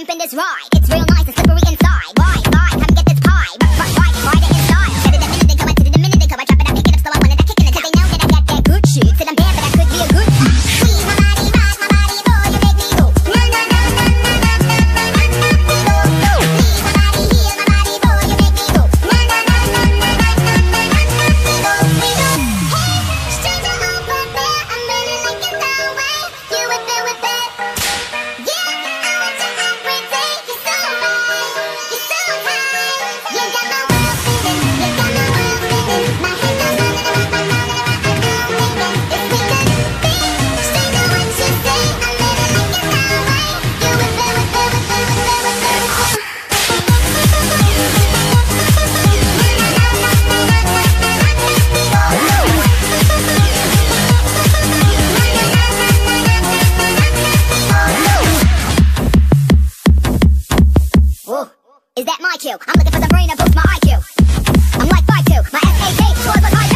deep in this ride. It's real nice and slippery inside. Why, come and get this pie. Ride it inside. Said it a minute ago, I did it a minute ago. I drop it, I pick it up, still I wanted that kicking until they know that I got that good shit. Said I'm bad, but I could be a good squeeze my body, rock my body, boy, you make me go. Na na na na na na na na na na. Go. Leave my body, heal my body, boy, you make me go. Na na na na na na na na na na. We go. Hey, stranger over there, I'm really liking the way you whip it. Yeah, I want you every day. You're so right, you're so tight. You got my world spinning, you got my world spinning. My head goes round and around, my mind and around, I go aiming. If we could be stranger, what you say? I'm really liking the way you whip it. Whoa, is that my cue? I'm looking for the brain to boost my IQ. I'm like 5'2", my SAT scores look high.